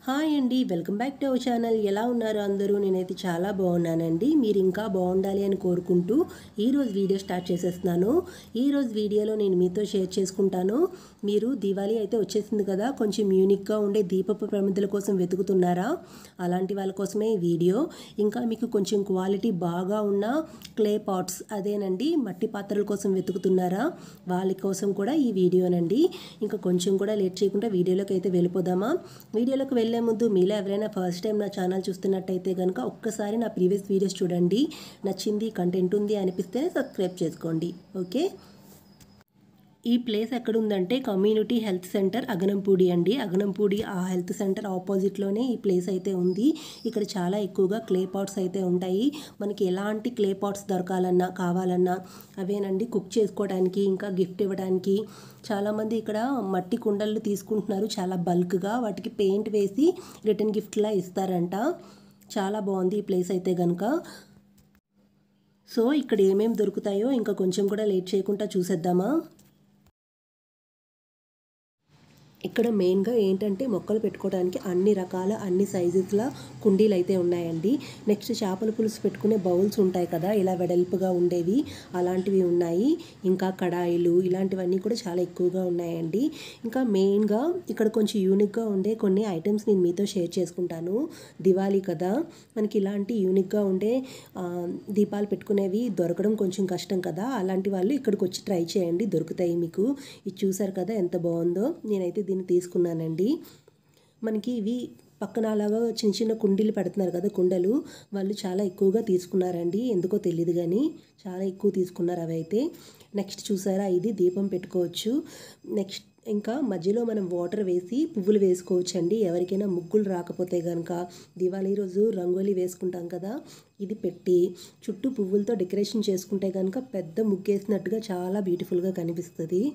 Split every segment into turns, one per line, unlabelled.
Hi అండి, welcome back to our channel. ఎలా ఉన్నారు అందరూ? నేనైతే చాలా బాగున్నానండి. మీరు ఇంకా బాగుండాలి అని కోరుకుంటూ ఈరోజు వీడియో స్టార్ట్ చేసేస్తున్నాను. ఈరోజు వీడియోలో నేను మీతో షేర్ చేసుకుంటాను. మీరు దివాళీ అయితే వచ్చేసింది కదా, కొంచెం యూనిక్గా ఉండే దీపపు ప్రమిదల కోసం వెతుకుతున్నారా? అలాంటి వాళ్ళ కోసమే ఈ వీడియో. ఇంకా మీకు కొంచెం క్వాలిటీ బాగా ఉన్న క్లే పాట్స్, అదేనండి మట్టి పాత్రల కోసం వెతుకుతున్నారా? వాళ్ళ కోసం కూడా ఈ వీడియోనండి. ఇంకా కొంచెం కూడా లేట్ చేయకుండా వీడియోలోకి అయితే వెళ్ళిపోదామా? వీడియోలోకి వెళ్ళే ముందు మీలో ఎవరైనా ఫస్ట్ టైం నా ఛానల్ చూస్తున్నట్టయితే కనుక ఒక్కసారి నా ప్రీవియస్ వీడియోస్ చూడండి. నచ్చింది, కంటెంట్ ఉంది అనిపిస్తే సబ్స్క్రైబ్ చేసుకోండి. ఓకే, ఈ ప్లేస్ ఎక్కడుందంటే కమ్యూనిటీ హెల్త్ సెంటర్ అగనంపూడి అండి. అగనంపూడి ఆ హెల్త్ సెంటర్ ఆపోజిట్లోనే ఈ ప్లేస్ అయితే ఉంది. ఇక్కడ చాలా ఎక్కువగా క్లే పాట్స్ అయితే ఉంటాయి. మనకి ఎలాంటి క్లే పాట్స్ దొరకాలన్నా కావాలన్నా అవేనండి, కుక్ చేసుకోవడానికి ఇంకా గిఫ్ట్ ఇవ్వడానికి. చాలామంది ఇక్కడ మట్టి కుండలు తీసుకుంటున్నారు చాలా బల్క్గా, వాటికి పెయింట్ వేసి రిటర్న్ గిఫ్ట్లా ఇస్తారంట. చాలా బాగుంది ఈ ప్లేస్ అయితే కనుక. సో ఇక్కడ ఏమేమి దొరుకుతాయో ఇంకా కొంచెం కూడా లేట్ చేయకుండా చూసేద్దామా? ఇక్కడ మెయిన్గా ఏంటంటే మొక్కలు పెట్టుకోవడానికి అన్ని రకాల అన్ని సైజెస్ల కుండీలు అయితే ఉన్నాయండి. నెక్స్ట్ చేపల పులుసు పెట్టుకునే బౌల్స్ ఉంటాయి కదా, ఇలా వెడల్పుగా ఉండేవి, అలాంటివి ఉన్నాయి. ఇంకా కడాయిలు ఇలాంటివన్నీ కూడా చాలా ఎక్కువగా ఉన్నాయండి. ఇంకా మెయిన్గా ఇక్కడ కొంచెం యూనిక్గా ఉండే కొన్ని ఐటమ్స్ నేను మీతో షేర్ చేసుకుంటాను. దివాళీ కదా, మనకి ఇలాంటి యూనిక్గా ఉండే దీపాలు పెట్టుకునేవి దొరకడం కొంచెం కష్టం కదా. అలాంటి వాళ్ళు ఇక్కడికి వచ్చి ట్రై చేయండి, దొరుకుతాయి మీకు. ఇది చూసారు కదా ఎంత బాగుందో. నేనైతే దీన్ని తీసుకున్నానండి. మనకి ఇవి పక్కన అలాగా చిన్న చిన్న కుండీలు పెడుతున్నారు కదా, కుండలు, వాళ్ళు చాలా ఎక్కువగా తీసుకున్నారండి. ఎందుకో తెలియదు కానీ చాలా ఎక్కువ తీసుకున్నారు అవి అయితే. నెక్స్ట్ చూసారా, ఇది దీపం పెట్టుకోవచ్చు. నెక్స్ట్ ఇంకా మధ్యలో మనం వాటర్ వేసి పువ్వులు వేసుకోవచ్చు అండి. ఎవరికైనా ముగ్గులు రాకపోతే కనుక దివాళీ రోజు రంగోలీ వేసుకుంటాం కదా, ఇది పెట్టి చుట్టూ పువ్వులతో డెకరేషన్ చేసుకుంటే కనుక పెద్ద ముగ్గేసినట్టుగా చాలా బ్యూటిఫుల్గా కనిపిస్తుంది.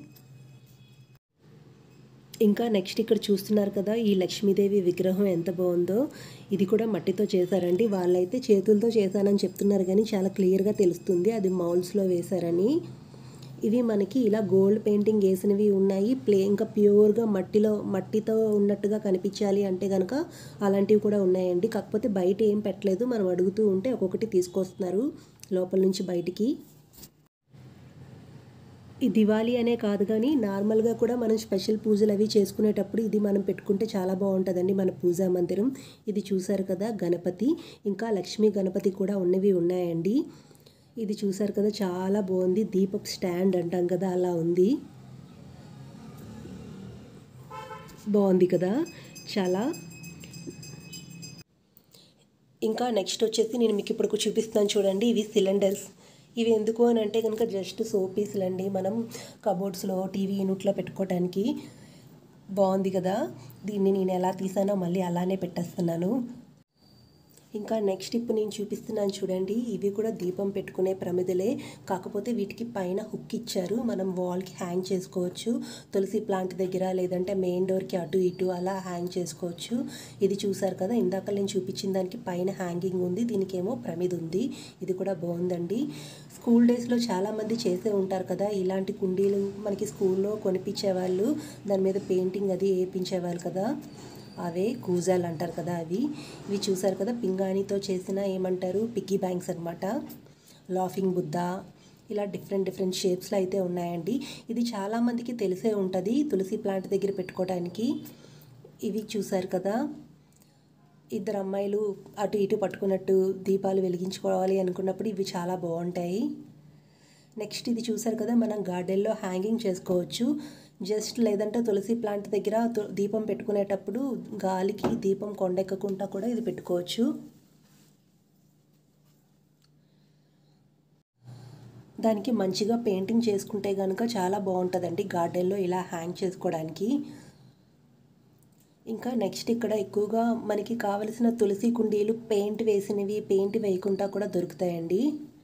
ఇంకా నెక్స్ట్ ఇక్కడ చూస్తున్నారు కదా, ఈ లక్ష్మీదేవి విగ్రహం ఎంత బాగుందో. ఇది కూడా మట్టితో చేశారండి. వాళ్ళైతే చేతులతో చేశానని చెప్తున్నారు కానీ చాలా క్లియర్గా తెలుస్తుంది అది మౌల్డ్స్లో వేశారని. ఇవి మనకి ఇలా గోల్డ్ పెయింటింగ్ వేసినవి ఉన్నాయి. ఇంకా ప్యూర్గా మట్టితో ఉన్నట్టుగా కనిపించాలి అంటే కనుక అలాంటివి కూడా ఉన్నాయండి. కాకపోతే బయట ఏం పెట్టలేదు, మనం అడుగుతూ ఉంటే ఒక్కొక్కటి తీసుకొస్తున్నారు లోపల నుంచి బయటికి. ఈ దివాళీ అనే కాదు కానీ నార్మల్గా కూడా మనం స్పెషల్ పూజలు అవి చేసుకునేటప్పుడు ఇది మనం పెట్టుకుంటే చాలా బాగుంటుందండి మన పూజా మందిరం. ఇది చూసారు కదా గణపతి, ఇంకా లక్ష్మీ గణపతి కూడా ఉన్నవి ఉన్నాయండి. ఇది చూసారు కదా చాలా బాగుంది. దీపక్ స్టాండ్ అంటాం కదా అలా ఉంది, బాగుంది కదా చాలా. ఇంకా నెక్స్ట్ వచ్చేసి నేను మీకు ఇప్పుడు చూపిస్తాను చూడండి, ఇవి సిలిండర్స్. ఇవి ఎందుకు అని అంటే కనుక జస్ట్ సోప్ పీసులు అండి, మనం కబోర్డ్స్లో టీవీ యూనిట్లో పెట్టుకోవడానికి. బాగుంది కదా, దీన్ని నేను ఎలా తీసానో మళ్ళీ అలానే పెట్టేస్తున్నాను. ఇంకా నెక్స్ట్ ఇప్పుడు నేను చూపిస్తున్నాను చూడండి, ఇవి కూడా దీపం పెట్టుకునే ప్రమిదలే, కాకపోతే వీటికి పైన హుక్ ఇచ్చారు. మనం వాల్కి హ్యాంగ్ చేసుకోవచ్చు, తులసి ప్లాంట్ దగ్గర లేదంటే మెయిన్ డోర్కి అటు ఇటు అలా హ్యాంగ్ చేసుకోవచ్చు. ఇది చూసారు కదా, ఇందాక నేను చూపించిన దానికి పైన హ్యాంగింగ్ ఉంది, దీనికేమో ప్రమిద ఉంది. ఇది కూడా బాగుందండి. స్కూల్ డేస్లో చాలామంది చేసే ఉంటారు కదా ఇలాంటి కుండీలు, మనకి స్కూల్లో కొనిపించేవాళ్ళు, దాని మీద పెయింటింగ్ అది వేయించేవాళ్ళు కదా, అవే కూజాలు అంటారు కదా అవి. ఇవి చూసారు కదా పింగాణితో చేసిన ఏమంటారు పిగ్గీ బ్యాంక్స్ అనమాట, లాఫింగ్ బుద్ధ, ఇలా డిఫరెంట్ షేప్స్లో అయితే ఉన్నాయండి. ఇది చాలామందికి తెలిసే ఉంటుంది తులసి ప్లాంట్ దగ్గర పెట్టుకోవడానికి. ఇవి చూసారు కదా, ఇద్దరు అమ్మాయిలు అటు ఇటు పట్టుకున్నట్టు దీపాలు వెలిగించుకోవాలి అనుకున్నప్పుడు ఇవి చాలా బాగుంటాయి. నెక్స్ట్ ఇది చూసారు కదా, మనం గార్డెన్లో హ్యాంగింగ్ చేసుకోవచ్చు. జస్ట్ లేదంటే తులసి ప్లాంట్ దగ్గర దీపం పెట్టుకునేటప్పుడు గాలికి దీపం కొండెక్కకుండా కూడా ఇది పెట్టుకోవచ్చు. దానికి మంచిగా పెయింటింగ్ చేసుకుంటే కనుక చాలా బాగుంటుందండి గార్డెన్లో ఇలా హ్యాంగ్ చేసుకోవడానికి. ఇంకా నెక్స్ట్ ఇక్కడ ఎక్కువగా మనకి కావలసిన తులసి కుండీలు పెయింట్ వేసినవి, పెయింట్ వేయకుండా కూడా దొరుకుతాయండి.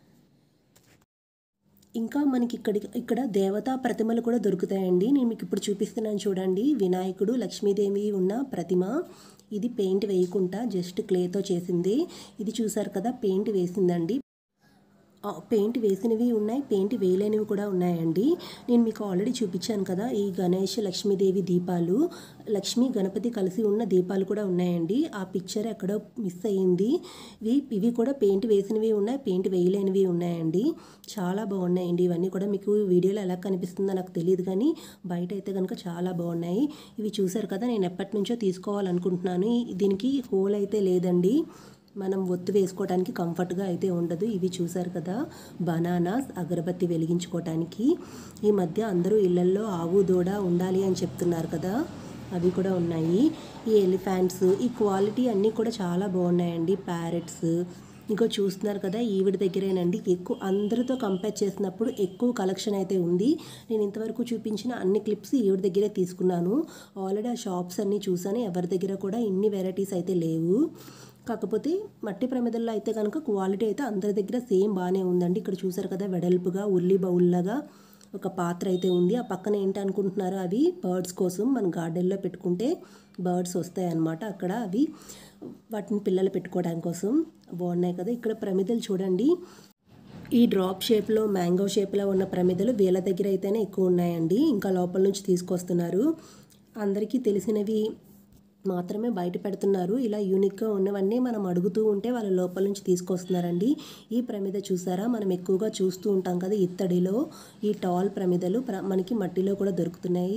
ఇంకా మనకి ఇక్కడ దేవతా ప్రతిమలు కూడా దొరుకుతాయండి. నేను మీకు ఇప్పుడు చూపిస్తున్నాను చూడండి, వినాయకుడు లక్ష్మీదేవి ఉన్న ప్రతిమ. ఇది పెయింట్ వేయకుండా జస్ట్ క్లేతో చేసింది. ఇది చూసారు కదా పెయింట్ వేసిందండి. పెయింట్ వేసినవి ఉన్నాయి, పెయింట్ వేయలేనివి కూడా ఉన్నాయండి. నేను మీకు ఆల్రెడీ చూపించాను కదా, ఈ గణేష్ లక్ష్మీదేవి దీపాలు, లక్ష్మీ గణపతి కలిసి ఉన్న దీపాలు కూడా ఉన్నాయండి. ఆ పిక్చర్ ఎక్కడో మిస్ అయ్యింది. ఇవి కూడా పెయింట్ వేసినవి ఉన్నాయి, పెయింట్ వేయలేనివి ఉన్నాయండి. చాలా బాగున్నాయండి. ఇవన్నీ కూడా మీకు వీడియోలో ఎలా కనిపిస్తుందో నాకు తెలియదు, కానీ బయట అయితే కనుక చాలా బాగున్నాయి. ఇవి చూసారు కదా, నేను ఎప్పటి నుంచో తీసుకోవాలనుకుంటున్నాను. దీనికి హోల్ అయితే లేదండి, మనం ఒత్తు వేసుకోవడానికి కంఫర్ట్గా అయితే ఉండదు. ఇవి చూసారు కదా, బనానాస్ అగరబత్తి వెలిగించుకోవటానికి. ఈ మధ్య అందరూ ఇళ్లల్లో ఆవు దూడ ఉండాలి అని చెప్తున్నారు కదా, అవి కూడా ఉన్నాయి. ఈ ఎలిఫెంట్స్, ఈ క్వాలిటీ అన్నీ కూడా చాలా బాగున్నాయండి. ప్యారెట్స్ ఇంకో చూస్తున్నారు కదా, ఈవిడ దగ్గరేనండి ఎక్కువ, అందరితో కంపేర్ చేసినప్పుడు ఎక్కువ కలెక్షన్ అయితే ఉంది. నేను ఇంతవరకు చూపించిన అన్ని క్లిప్స్ ఈవిడ దగ్గరే తీసుకున్నాను. ఆల్రెడీ ఆ షాప్స్ అన్నీ చూసాను, ఎవరి దగ్గర కూడా ఇన్ని వెరైటీస్ అయితే లేవు. కాకపోతే మట్టి ప్రమిదల్లో అయితే కనుక క్వాలిటీ అయితే అందరి దగ్గర సేమ్ బాగానే ఉందండి. ఇక్కడ చూసారు కదా, వెడల్పుగా ఉల్లి బౌల్లాగా ఒక పాత్ర అయితే ఉంది. ఆ పక్కన ఏంటి అనుకుంటున్నారో, అవి బర్డ్స్ కోసం మన గార్డెన్లో పెట్టుకుంటే బర్డ్స్ వస్తాయి అన్నమాట. అక్కడ అవి వాటిని పిల్లలు పెట్టుకోవడానికి కోసం బాగున్నాయి కదా. ఇక్కడ ప్రమిదలు చూడండి, ఈ డ్రాప్ షేప్లో మ్యాంగో షేప్లో ఉన్న ప్రమిదలు వీళ్ళ దగ్గర అయితేనే ఎక్కువ ఉన్నాయండి. ఇంకా లోపల నుంచి తీసుకొస్తున్నారు. అందరికీ తెలిసినవి మాత్రమే బయట పెడుతున్నారు. ఇలా యూనిక్గా ఉన్నవన్నీ మనం అడుగుతూ ఉంటే వాళ్ళ లోపల నుంచి తీసుకొస్తున్నారండి. ఈ ప్రమిద చూసారా, మనం ఎక్కువగా చూస్తూ ఉంటాం కదా ఇత్తడిలో, ఈ టాల్ ప్రమిదలు మనకి మట్టిలో కూడా దొరుకుతున్నాయి.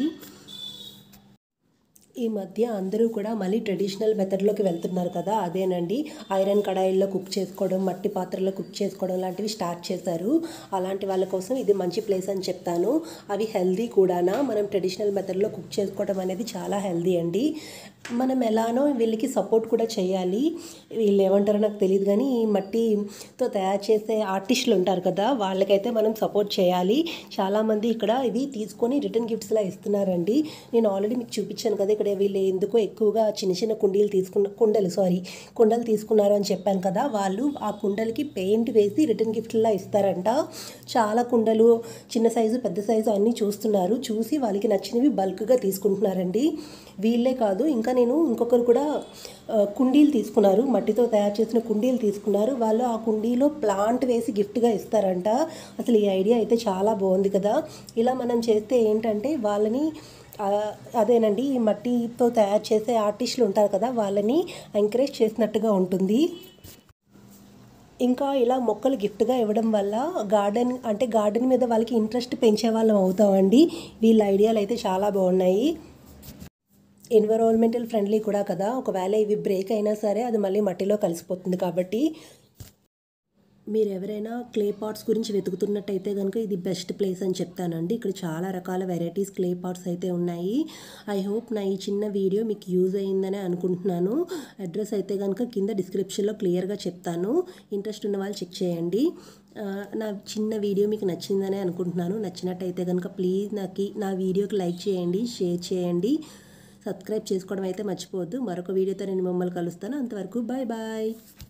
ఈ మధ్య అందరూ కూడా మళ్ళీ ట్రెడిషనల్ మెథడ్లోకి వెళ్తున్నారు కదా, అదేనండి ఐరన్ కడాయిల్లో కుక్ చేసుకోవడం, మట్టి పాత్రలో కుక్ చేసుకోవడం లాంటివి స్టార్ట్ చేశారు. అలాంటి వాళ్ళ కోసం ఇది మంచి ప్లేస్ అని చెప్తాను. అవి హెల్దీ కూడానా, మనం ట్రెడిషనల్ మెథడ్లో కుక్ చేసుకోవడం అనేది చాలా హెల్దీ అండి. మనం ఎలానో వీళ్ళకి సపోర్ట్ కూడా చేయాలి. వీళ్ళు ఏమంటారో నాకు తెలియదు, కానీ ఈ మట్టితో తయారు చేసే ఆర్టిస్టులు ఉంటారు కదా, వాళ్ళకైతే మనం సపోర్ట్ చేయాలి. చాలామంది ఇక్కడ ఇవి తీసుకొని రిటర్న్ గిఫ్ట్స్లా ఇస్తున్నారండి. నేను ఆల్రెడీ మీకు చూపించాను కదా, ఇక్కడ వీళ్ళు ఎందుకో ఎక్కువగా చిన్న చిన్న కుండలు తీసుకున్నారు అని చెప్పాను కదా, వాళ్ళు ఆ కుండలకి పెయింట్ వేసి రిటర్న్ గిఫ్ట్లా ఇస్తారంట. చాలా కుండలు చిన్న సైజు పెద్ద సైజు అన్నీ చూసి వాళ్ళకి నచ్చినవి బల్క్గా తీసుకుంటున్నారండి. వీళ్ళే కాదు, ఇంకా నేను ఇంకొకరు కూడా కుండీలు తీసుకున్నారు, మట్టితో తయారు చేసిన కుండీలు తీసుకున్నారు. వాళ్ళు ఆ కుండీలో ప్లాంట్ వేసి గిఫ్ట్గా ఇస్తారంట. అసలు ఈ ఐడియా అయితే చాలా బాగుంది కదా. ఇలా మనం చేస్తే ఏంటంటే వాళ్ళని, అదేనండి ఈ మట్టితో తయారు చేసే ఆర్టిస్టులు ఉంటారు కదా, వాళ్ళని ఎంకరేజ్ చేసినట్టుగా ఉంటుంది. ఇంకా ఇలా మొక్కలు గిఫ్ట్గా ఇవ్వడం వల్ల గార్డెన్ మీద వాళ్ళకి ఇంట్రెస్ట్ పెంచే వాళ్ళం అవుతామండి. వీళ్ళ ఐడియాలు అయితే చాలా బాగున్నాయి. ఎన్విరాన్మెంటల్ ఫ్రెండ్లీ కూడా కదా, ఒకవేళ ఇవి బ్రేక్ అయినా సరే అది మళ్ళీ మట్టిలో కలిసిపోతుంది. కాబట్టి మీరు ఎవరైనా క్లే పాట్స్ గురించి వెతుకుతున్నట్టయితే కనుక ఇది బెస్ట్ ప్లేస్ అని చెప్తానండి. ఇక్కడ చాలా రకాల వెరైటీస్ క్లే పాట్స్ అయితే ఉన్నాయి. ఐ హోప్ నా ఈ చిన్న వీడియో మీకు యూజ్ అయ్యిందని అనుకుంటున్నాను. అడ్రస్ అయితే కనుక కింద డిస్క్రిప్షన్లో క్లియర్గా చెప్తాను, ఇంట్రెస్ట్ ఉన్న వాళ్ళు చెక్ చేయండి. నా చిన్న వీడియో మీకు నచ్చిందని అనుకుంటున్నాను. నచ్చినట్టయితే కనుక ప్లీజ్ నా వీడియోకి లైక్ చేయండి, షేర్ చేయండి, సబ్స్క్రైబ్ చేసుకోవడం అయితే మర్చిపోవద్దు. మరొక వీడియోతో నేను మిమ్మల్ని కలుస్తాను. అంతవరకు బాయ్ బాయ్.